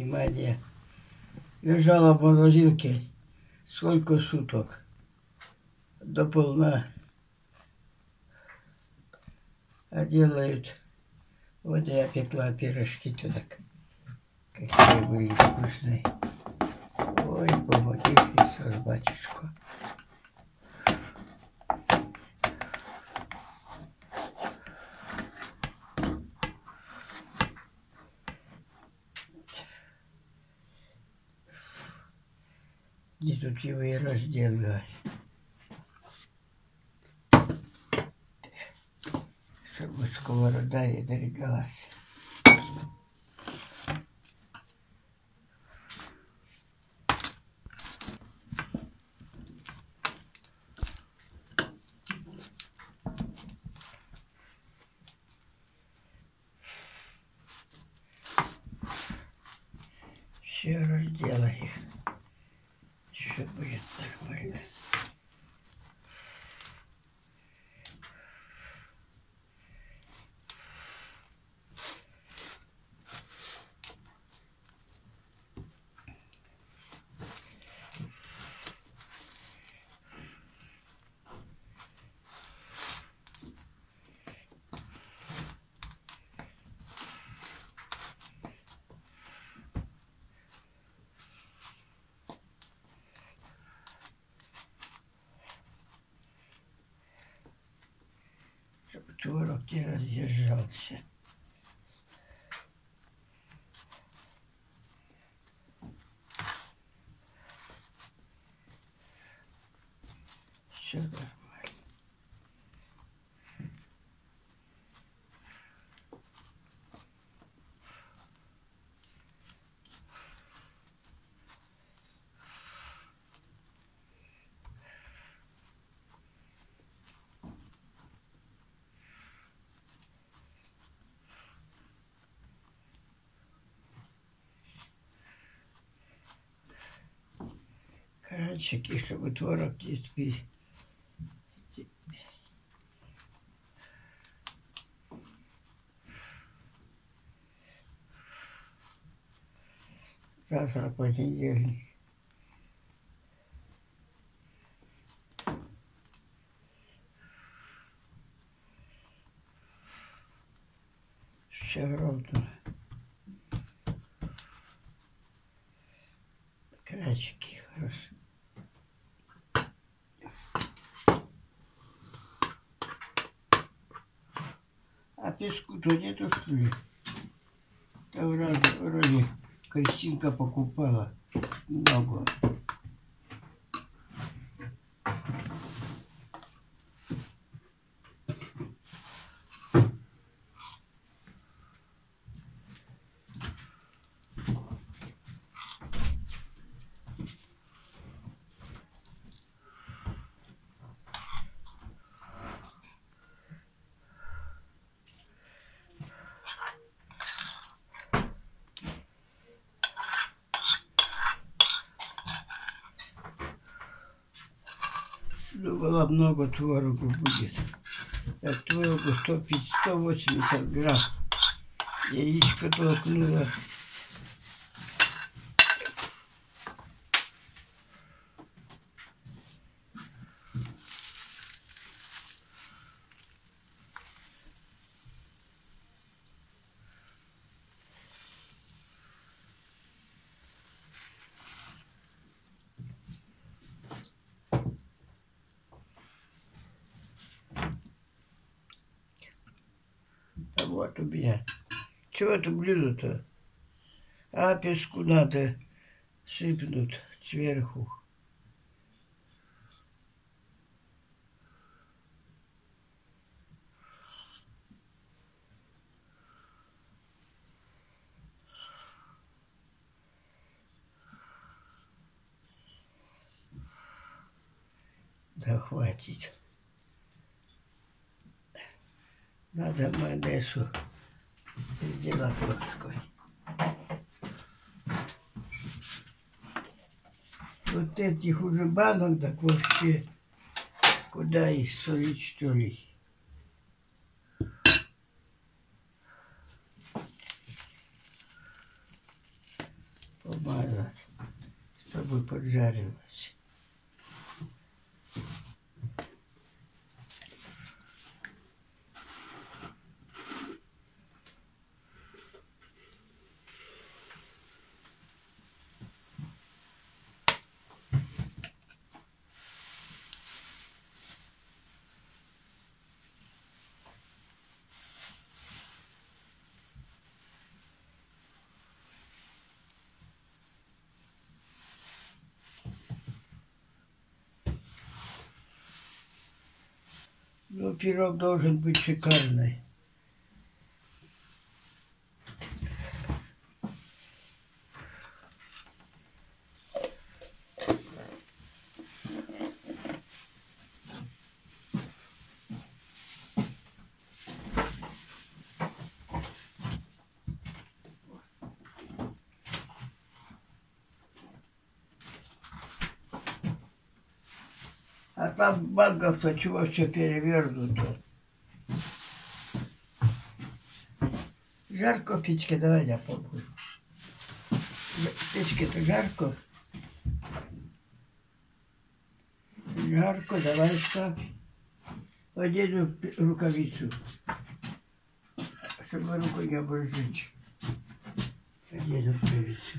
внимание. Лежала в морозилке сколько суток. До полна. А делают. Вот я пекла пирожки так. Какие были вкусные. Ой, помоги, Христос, батюшка. Где тут его и разделывать? Чтобы сковорода и дорогалась. Все разделаю. Все будет нормально. Чтобы творог не раздержался. Все нормально. Каранчики, чтобы творог не спить. Завтра понедельник. Все ровно. Каранчики хорошие. А песку-то нету, что ли? Там вроде Кристинка покупала много. Думала, много творогу будет. А творогу 180 грамм. Яичко толкнула. А вот у меня. Чего это блюдо-то? А песку надо сыпнуть сверху. Да хватит. Надо майонезу сделать ложкой. Вот этих уже банок так вообще куда их солить, что ли? помазать, чтобы поджарилось. Ну, пирог должен быть шикарный. А там банка-то чего все перевернуто. Жарко в печке, давай я попробую. В печке-то жарко. Жарко, давай ставь. Одену рукавицу, чтобы руку не обожечь. Одену рукавицу.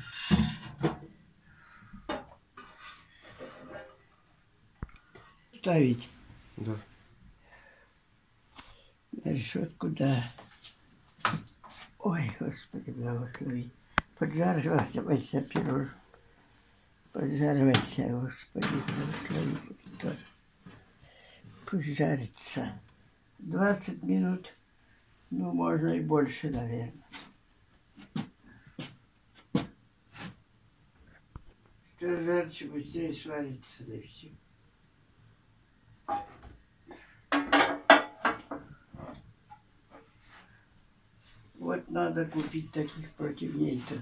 Ставить. Да. На решетку, да. Ой, Господи, благослови. Поджаривайся, пирог. Поджаривайся, Господи, благослови. Христос. Пусть жарится. 20 минут, ну, можно и больше, наверное. Что жарче, быстрее сварится, да и все. Вот надо купить таких противней-то.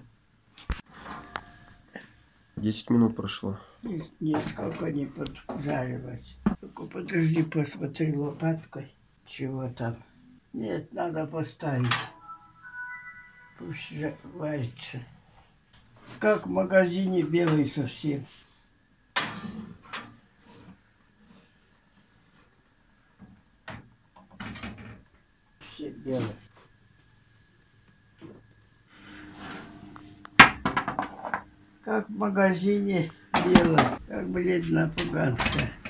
10 минут прошло. Нисколько не поджарилось. Только подожди, посмотри лопаткой, чего там. Нет, надо поставить. Пусть варится. Как в магазине, белый совсем. Все белые. Как в магазине белое, как бледная поганка.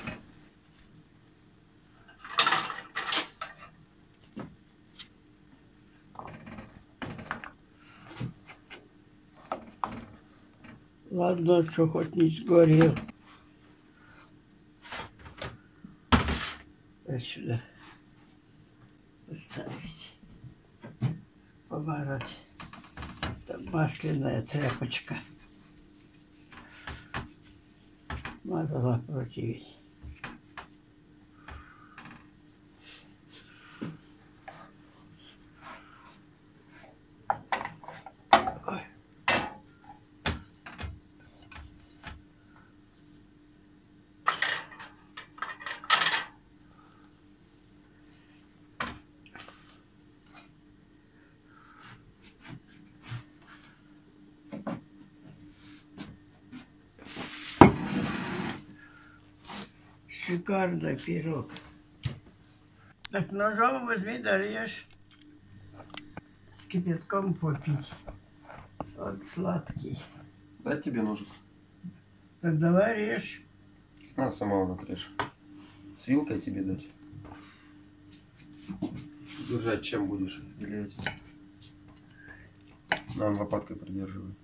Ладно, что хоть не сгорел. Сюда поставить. Помазать. Там масляная тряпочка. Мазала противень. Ой. Шикарный пирог. Так ножом возьми, да режь. С кипятком попить. Он сладкий. Дать тебе ножик? Так давай режь. На, сама вот отрежь. С вилкой тебе дать. Держать чем будешь? Или этим? На, лопаткой придерживай.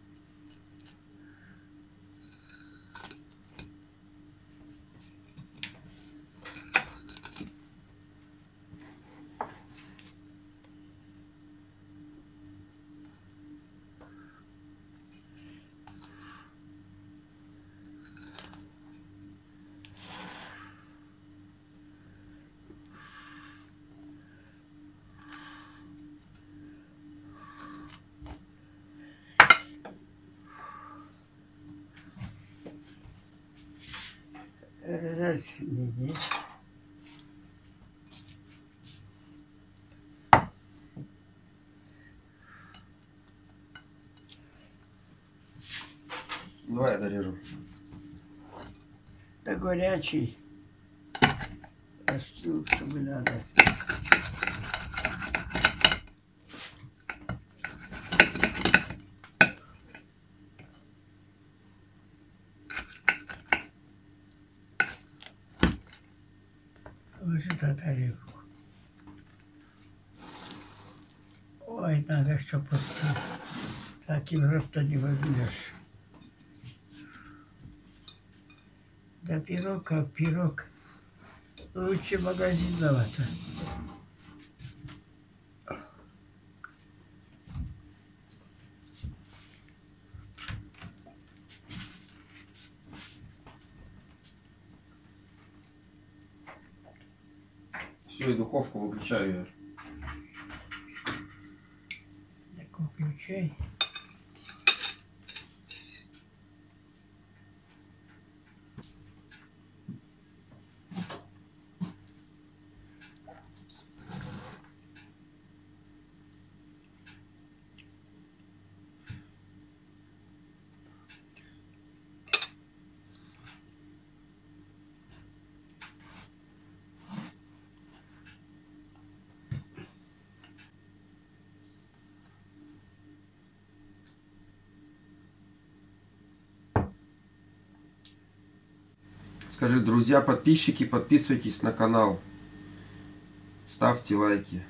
Не. Давай я дорежу. Да горячий. Остыл, чтобы надо. Ложи на тарелку. Ой, надо, чтоб остыл. Так и в рот-то не возьмешь. Да пирог как пирог. Лучше магазинного-то. Все, и духовку выключаю. Так выключай. Скажи, друзья, подписчики, подписывайтесь на канал. Ставьте лайки.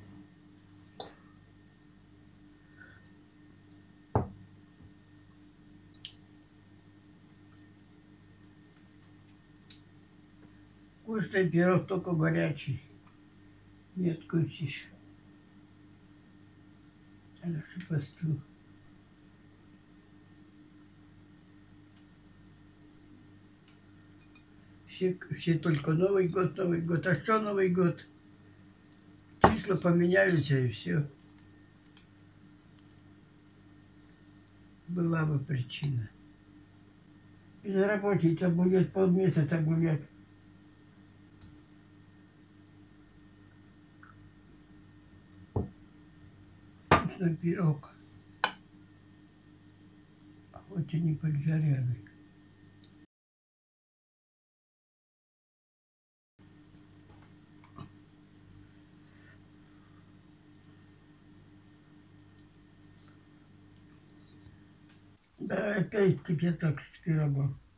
Вкусный пирог, только горячий. Не откусишь. Надо, чтобы остыл. Все только Новый год, Новый год. А что Новый год? Числа поменялись, и все. Была бы причина. Безработица будет полмесяца гулять. Вкусный пирог. Хоть и не поджаренный. Да, опять кипяток с пирогом.